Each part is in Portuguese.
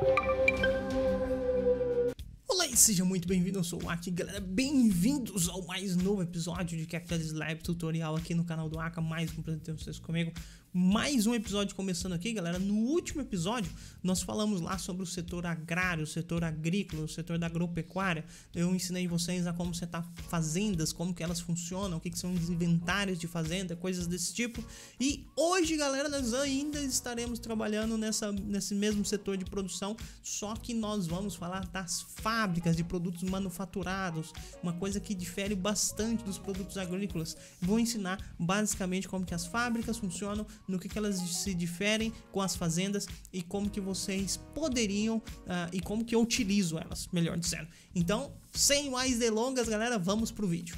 Olá e seja muito bem-vindo, eu sou o Aki, galera, bem-vindos ao mais novo episódio de Capitalism Lab Tutorial aqui no canal do Aka, mais um prazer ter vocês comigo, mais um episódio começando aqui, galera. No último episódio nós falamos lá sobre o setor agrário, o setor agrícola, o setor da agropecuária. Eu ensinei vocês a como setar fazendas, como que elas funcionam, o que são os inventários de fazenda, coisas desse tipo. E hoje, galera, nós ainda estaremos trabalhando nesse mesmo setor de produção, só que nós vamos falar das fábricas de produtos manufaturados, uma coisa que difere bastante dos produtos agrícolas. Vou ensinar basicamente como que as fábricas funcionam, no que elas se diferem com as fazendas e como que vocês poderiam e como que eu utilizo elas, melhor dizendo. Então, sem mais delongas, galera, vamos pro vídeo.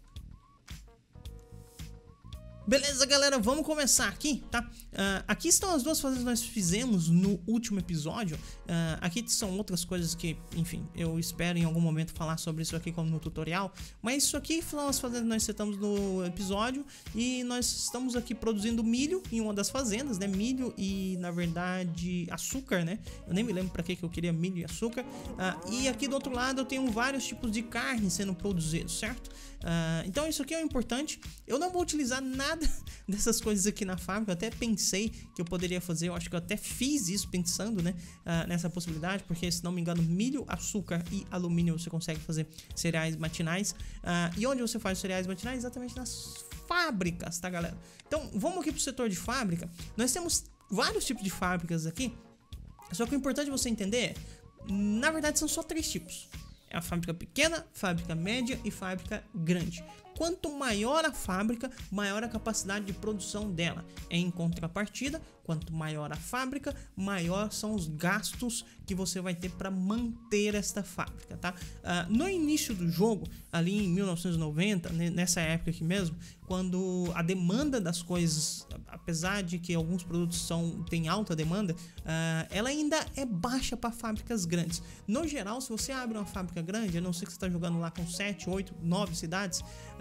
Beleza, galera, vamos começar aqui, tá? Aqui estão as duas fazendas que nós fizemos no último episódio. Aqui são outras coisas que, enfim, eu espero em algum momento falar sobre isso aqui como no tutorial. Mas isso aqui foram as fazendas que nós setamos no episódio. E nós estamos aqui produzindo milho em uma das fazendas, né? Milho e, na verdade, açúcar, né? Eu nem me lembro pra que eu queria milho e açúcar. E aqui do outro lado eu tenho vários tipos de carne sendo produzidos, certo? Então isso aqui é importante. Eu não vou utilizar nada dessas coisas aqui na fábrica. Eu até pensei que eu poderia fazer, eu acho que eu até fiz isso pensando, né, nessa possibilidade, porque se não me engano, milho, açúcar e alumínio você consegue fazer cereais matinais. E onde você faz cereais matinais? Exatamente nas fábricas, tá, galera? Então vamos aqui pro setor de fábrica. Nós temos vários tipos de fábricas aqui, só que o importante você entender é, na verdade são só 3 tipos. É a fábrica pequena, fábrica média e fábrica grande. Quanto maior a fábrica, maior a capacidade de produção dela. Em contrapartida, quanto maior a fábrica, maior são os gastos que você vai ter para manter esta fábrica, tá? No início do jogo, ali em 1990, nessa época aqui mesmo, quando a demanda das coisas, apesar de que alguns produtos têm alta demanda, ela ainda é baixa para fábricas grandes. No geral, se você abre uma fábrica grande, a não ser que você está jogando lá com 7, 8, 9 cidades,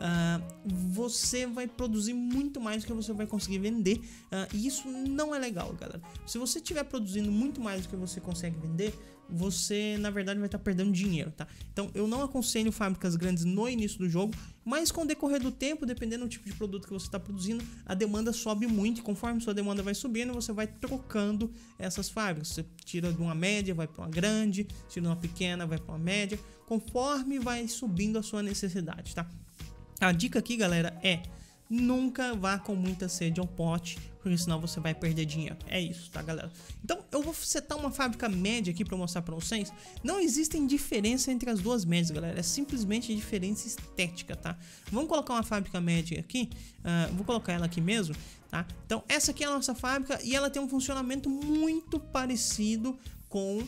você vai produzir muito mais do que você vai conseguir vender, e isso não é legal, galera. Se você estiver produzindo muito mais do que você consegue vender, você na verdade vai estar perdendo dinheiro, tá? Então eu não aconselho fábricas grandes no início do jogo, mas com o decorrer do tempo, dependendo do tipo de produto que você está produzindo, a demanda sobe muito, e conforme sua demanda vai subindo, você vai trocando essas fábricas. Você tira de uma média, vai para uma grande, tira de uma pequena, vai para uma média, conforme vai subindo a sua necessidade, tá? A dica aqui, galera, é: nunca vá com muita sede ao pote, porque senão você vai perder dinheiro. É isso, tá, galera? Então eu vou setar uma fábrica média aqui para mostrar para vocês. Não existem diferença entre as duas médias, galera. É simplesmente diferença estética, tá? Vamos colocar uma fábrica média aqui. Vou colocar ela aqui mesmo, tá? Então essa aqui é a nossa fábrica e ela tem um funcionamento muito parecido com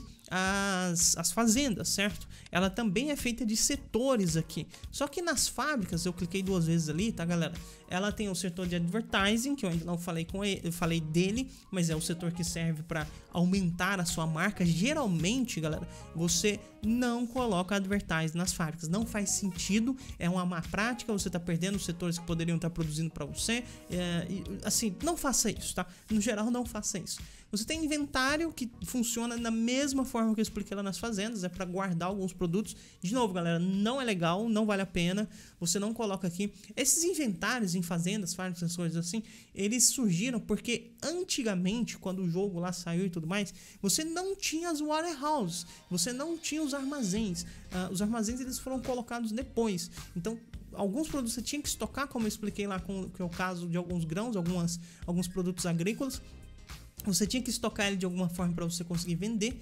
as fazendas, certo? Ela também é feita de setores aqui. Só que nas fábricas, eu cliquei 2 vezes ali, tá, galera? Ela tem o setor de advertising, que eu ainda não falei com ele, eu falei dele, mas é o setor que serve para aumentar a sua marca. Geralmente, galera, você não coloca advertising nas fábricas, não faz sentido, é uma má prática, você tá perdendo os setores que poderiam estar produzindo para você. Assim, não faça isso, tá? No geral, não faça isso. Você tem inventário que funciona da mesma forma que eu expliquei lá nas fazendas, é para guardar alguns produtos. De novo, galera, não é legal, não vale a pena, você não coloca aqui. Esses inventários em fazendas, fábricas, essas coisas assim, eles surgiram porque antigamente, quando o jogo lá saiu e tudo mais, você não tinha as warehouses, você não tinha os armazéns. Os armazéns eles foram colocados depois, então alguns produtos você tinha que estocar, como eu expliquei lá, que é o caso de alguns grãos, alguns produtos agrícolas. Você tinha que estocar ele de alguma forma para você conseguir vender,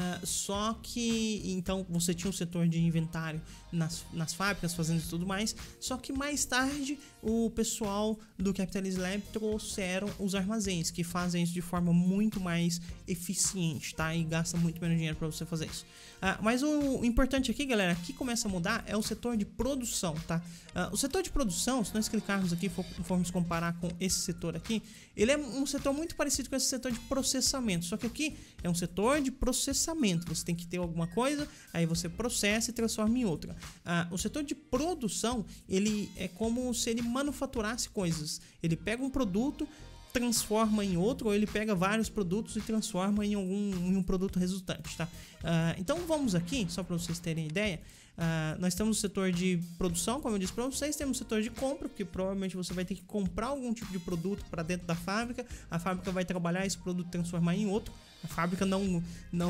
só que então você tinha um setor de inventário nas fábricas, fazendas e tudo mais. Só que mais tarde o pessoal do Capitalism Lab trouxeram os armazéns, que fazem isso de forma muito mais eficiente, tá? E gasta muito menos dinheiro para você fazer isso. Mas o importante aqui, galera, que começa a mudar é o setor de produção, tá? O setor de produção, se nós clicarmos aqui e formos comparar com esse setor aqui, ele é um setor muito parecido com esse setor de processamento, só que aqui é um setor de processamento. Você tem que ter alguma coisa, aí você processa e transforma em outra. O setor de produção, ele é como se ele manufaturasse coisas. Ele pega um produto, transforma em outro, ou ele pega vários produtos e transforma em um produto resultante, tá? Então vamos aqui, só para vocês terem ideia. Nós temos o setor de produção, como eu disse para vocês, temos o setor de compra, porque provavelmente você vai ter que comprar algum tipo de produto para dentro da fábrica, a fábrica vai trabalhar esse produto e transformar em outro. A fábrica não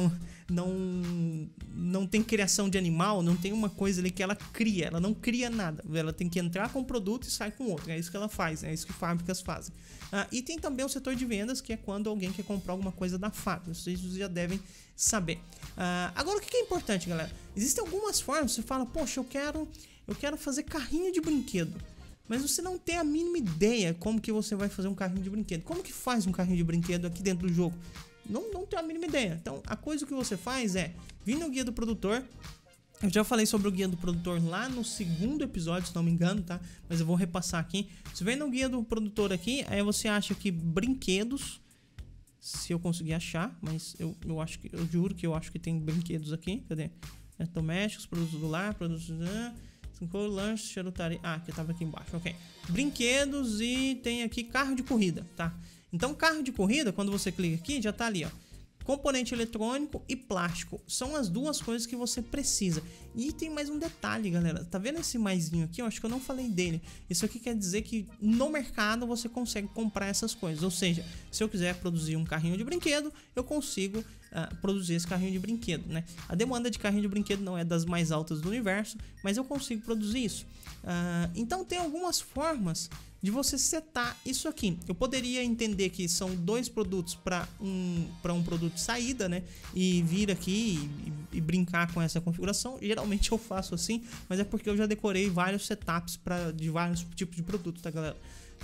tem criação de animal, não tem uma coisa ali que ela cria, ela não cria nada, ela tem que entrar com um produto e sai com outro, é isso que ela faz, é isso que fábricas fazem. E tem também o setor de vendas, que é quando alguém quer comprar alguma coisa da fábrica, vocês já devem saber. Agora o que é importante, galera? Existem algumas formas, você fala, poxa, eu quero fazer carrinho de brinquedo, mas você não tem a mínima ideia como que você vai fazer um carrinho de brinquedo. Como que faz um carrinho de brinquedo aqui dentro do jogo? Não tem a mínima ideia. Então a coisa que você faz é vir no guia do produtor. Eu já falei sobre o guia do produtor lá no segundo episódio, se não me engano, tá? Mas eu vou repassar aqui. Você vem no guia do produtor aqui, aí você acha que brinquedos, se eu conseguir achar, mas eu juro que eu acho que tem brinquedos aqui. Cadê? Domésticos, produtos do lar, produtos lanche, charutaria. Que tava aqui embaixo, ok. Brinquedos e tem aqui carro de corrida, tá? Então carro de corrida, quando você clica aqui, já tá ali, ó. Componente eletrônico e plástico. São as duas coisas que você precisa. E tem mais um detalhe, galera. Tá vendo esse maisinho aqui? Eu acho que eu não falei dele. Isso aqui quer dizer que no mercado você consegue comprar essas coisas. Ou seja, se eu quiser produzir um carrinho de brinquedo, eu consigo produzir esse carrinho de brinquedo, né? A demanda de carrinho de brinquedo não é das mais altas do universo, mas eu consigo produzir isso. Então tem algumas formas de você setar isso aqui. Eu poderia entender que são dois produtos para um produto de saída, né? E vir aqui e brincar com essa configuração. Geralmente eu faço assim, mas é porque eu já decorei vários setups de vários tipos de produtos, tá, galera?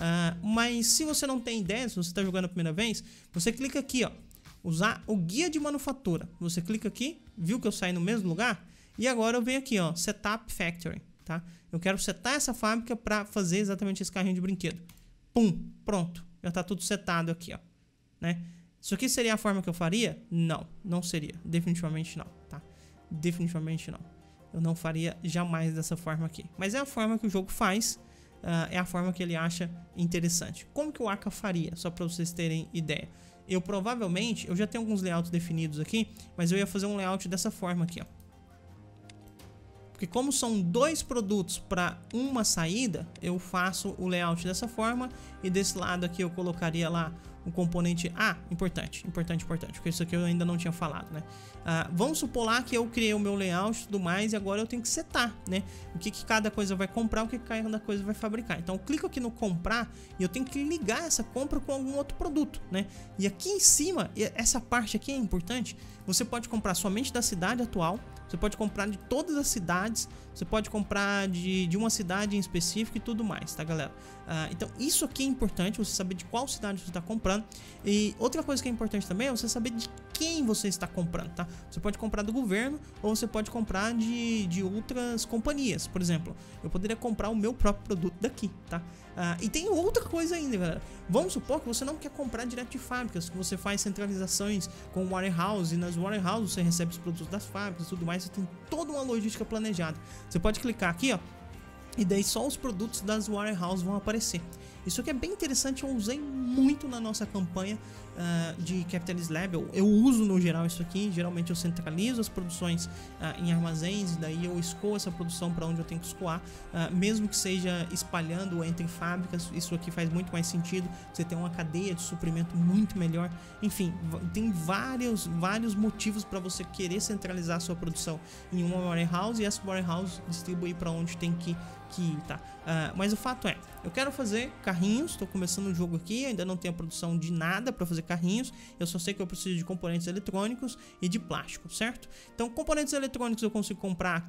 Mas se você não tem ideia, se você está jogando a primeira vez, você clica aqui, ó, usar o guia de manufatura. Você clica aqui, viu que eu saí no mesmo lugar? E agora eu venho aqui, ó, Setup Factory, tá? Eu quero setar essa fábrica para fazer exatamente esse carrinho de brinquedo. Pum, pronto. Já tá tudo setado aqui, ó, né? Isso aqui seria a forma que eu faria? Não, não seria. Definitivamente não, tá? Definitivamente não. Eu não faria jamais dessa forma aqui. Mas é a forma que o jogo faz, é a forma que ele acha interessante. Como que o Aka faria? Só para vocês terem ideia. Eu já tenho alguns layouts definidos aqui, mas eu ia fazer um layout dessa forma aqui, ó. Porque como são dois produtos para uma saída, eu faço o layout dessa forma. E desse lado aqui eu colocaria lá um componente... importante, porque isso aqui eu ainda não tinha falado, né? Vamos supor lá que eu criei o meu layout e tudo mais, e agora eu tenho que setar, né? O que cada coisa vai comprar, o que cada coisa vai fabricar. Então eu clico aqui no comprar e eu tenho que ligar essa compra com algum outro produto, né? E aqui em cima, essa parte aqui é importante, você pode comprar somente da cidade atual, você pode comprar de todas as cidades, você pode comprar de uma cidade em específico e tudo mais, tá, galera? Então isso aqui é importante, você saber de qual cidade você está comprando. E outra coisa que é importante também é você saber de quem você está comprando, tá? Você pode comprar do governo ou você pode comprar de outras companhias. Por exemplo, eu poderia comprar o meu próprio produto daqui, tá? E tem outra coisa ainda, galera. Vamos supor que você não quer comprar direto de fábricas, que você faz centralizações com warehouse, e nas warehouses você recebe os produtos das fábricas e tudo mais, você tem toda uma logística planejada. Você pode clicar aqui, ó, e daí só os produtos das warehouses vão aparecer. Isso aqui é bem interessante, eu usei muito na nossa campanha de Capitalist Lab. Eu uso no geral isso aqui, geralmente eu centralizo as produções em armazéns, e daí eu escoo essa produção para onde eu tenho que escoar, mesmo que seja espalhando entre fábricas. Isso aqui faz muito mais sentido, você tem uma cadeia de suprimento muito melhor. Enfim, tem vários motivos para você querer centralizar a sua produção em uma warehouse e essa warehouse distribuir para onde tem que ir, tá? Mas o fato é, eu quero fazer carrinhos, estou começando o jogo aqui, ainda não tenho a produção de nada para fazer carrinhos, eu só sei que eu preciso de componentes eletrônicos e de plástico, certo? Então componentes eletrônicos eu consigo comprar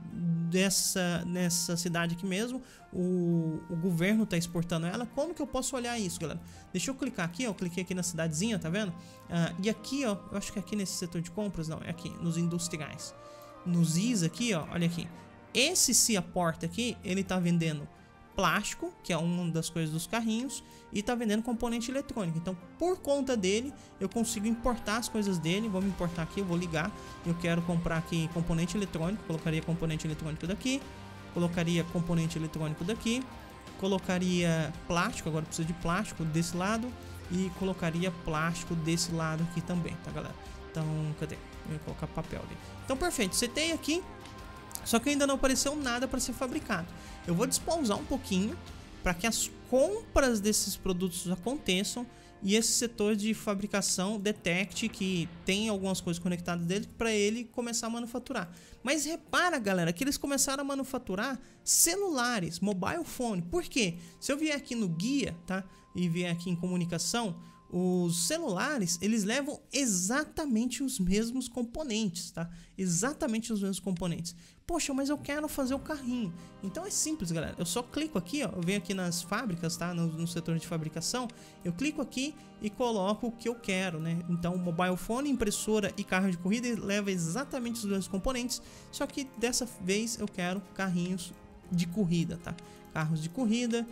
nessa cidade aqui mesmo, o governo está exportando ela. Como que eu posso olhar isso, galera? Deixa eu clicar aqui, ó, eu cliquei aqui na cidadezinha, tá vendo? E aqui, ó, eu acho que aqui nesse setor de compras, não, é aqui, nos industriais. Nos IS aqui, ó, olha aqui. Esse Ciaporta aqui, ele tá vendendo plástico, que é uma das coisas dos carrinhos, e tá vendendo componente eletrônico. Então, por conta dele, eu consigo importar as coisas dele. Vamos importar aqui, eu vou ligar. Eu quero comprar aqui componente eletrônico, colocaria componente eletrônico daqui, colocaria componente eletrônico daqui, colocaria plástico, agora precisa de plástico desse lado, e colocaria plástico desse lado aqui também, tá, galera? Então, cadê? Eu vou colocar papel ali. Então, perfeito, setei aqui, só que ainda não apareceu nada para ser fabricado. Eu vou despausar um pouquinho para que as compras desses produtos aconteçam e esse setor de fabricação detecte que tem algumas coisas conectadas dele para ele começar a manufaturar. Mas repara, galera, que eles começaram a manufaturar celulares, mobile phone. Por quê? Se eu vier aqui no guia, tá? E vier aqui em comunicação, os celulares, eles levam exatamente os mesmos componentes, tá? Exatamente os mesmos componentes. Poxa, mas eu quero fazer o carrinho. Então é simples, galera. Eu só clico aqui, ó. Eu venho aqui nas fábricas, tá? No setor de fabricação. Eu clico aqui e coloco o que eu quero, né? Então, mobile phone, impressora e carro de corrida leva exatamente os mesmos componentes. Só que dessa vez eu quero carrinhos de corrida, tá? Carros de corrida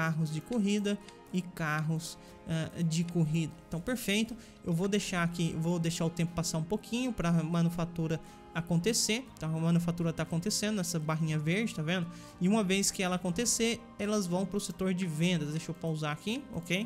e carros de corrida. Então, perfeito. Eu vou deixar aqui, vou deixar o tempo passar um pouquinho para a manufatura acontecer. Então, a manufatura está acontecendo nessa barrinha verde, tá vendo? E uma vez que ela acontecer, elas vão para o setor de vendas. Deixa eu pausar aqui, ok?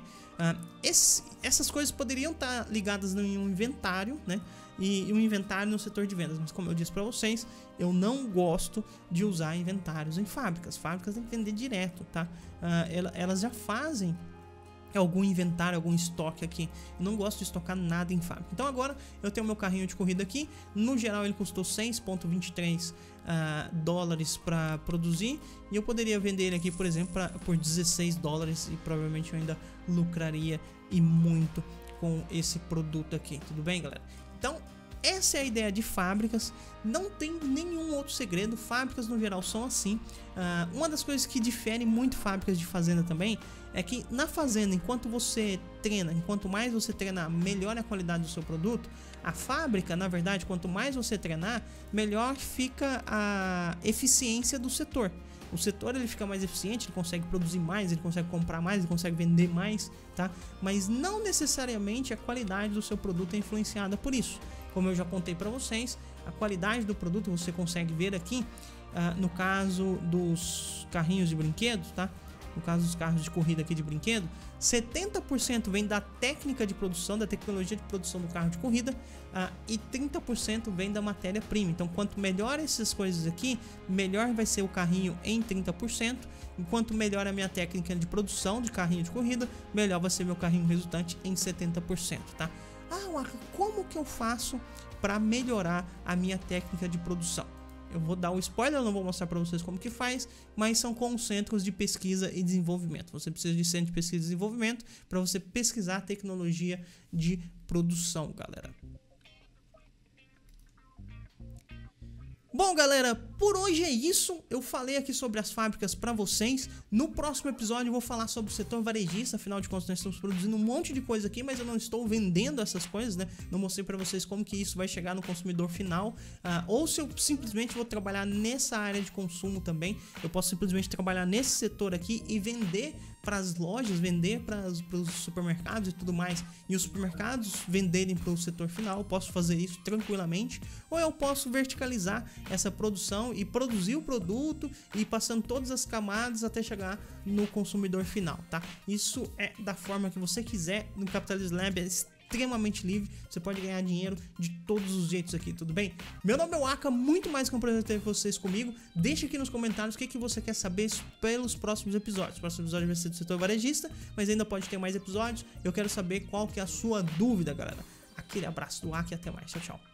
Essas coisas poderiam estar ligadas em um inventário, né? E um inventário no setor de vendas, mas como eu disse para vocês, eu não gosto de usar inventários em fábricas. Fábricas têm que vender direto, tá? Elas já fazem algum inventário, algum estoque aqui. Eu não gosto de estocar nada em fábrica. Então agora eu tenho meu carrinho de corrida aqui. No geral ele custou 6,23 dólares para produzir, e eu poderia vender ele aqui, por exemplo, por 16 dólares e provavelmente eu ainda lucraria e muito com esse produto aqui. Tudo bem, galera? Então, essa é a ideia de fábricas. Não tem nenhum outro segredo. Fábricas no geral são assim. Uma das coisas que difere muito fábricas de fazenda também é que na fazenda, enquanto você treina, enquanto mais você treinar, melhor é a qualidade do seu produto. A fábrica, na verdade, quanto mais você treinar, melhor fica a eficiência do setor. O setor ele fica mais eficiente, ele consegue produzir mais, ele consegue comprar mais, ele consegue vender mais, tá? Mas não necessariamente a qualidade do seu produto é influenciada por isso. Como eu já contei para vocês, a qualidade do produto você consegue ver aqui, no caso dos carrinhos de brinquedos, tá? No caso dos carros de corrida aqui de brinquedo, 70% vem da técnica de produção, da tecnologia de produção do carro de corrida, e 30% vem da matéria-prima. Então, quanto melhor essas coisas aqui, melhor vai ser o carrinho em 30%. Enquanto melhor a minha técnica de produção de carrinho de corrida, melhor vai ser meu carrinho resultante em 70%, tá? Waka, como que eu faço para melhorar a minha técnica de produção? Eu vou dar o spoiler, eu não vou mostrar para vocês como que faz, mas são com centros de pesquisa e desenvolvimento. Você precisa de centro de pesquisa e desenvolvimento para você pesquisar a tecnologia de produção, galera. Bom, galera, por hoje é isso. Eu falei aqui sobre as fábricas para vocês. No próximo episódio eu vou falar sobre o setor varejista. Afinal de contas, nós estamos produzindo um monte de coisa aqui, mas eu não estou vendendo essas coisas, né? Não mostrei para vocês como que isso vai chegar no consumidor final. Ou se eu simplesmente vou trabalhar nessa área de consumo também. Eu posso simplesmente trabalhar nesse setor aqui e vender para as lojas, vender para os supermercados e tudo mais, e os supermercados venderem para o setor final. Eu posso fazer isso tranquilamente, ou eu posso verticalizar essa produção e produzir o produto e ir passando todas as camadas até chegar no consumidor final, tá? Isso é da forma que você quiser. No Capitalism Lab é extremamente livre, você pode ganhar dinheiro de todos os jeitos aqui, tudo bem? Meu nome é Waka, muito mais que um prazer ter vocês comigo. Deixa aqui nos comentários o que você quer saber pelos próximos episódios. O próximo episódio vai ser do setor varejista, mas ainda pode ter mais episódios. Eu quero saber qual que é a sua dúvida, galera. Aquele abraço do Waka e até mais, tchau, tchau.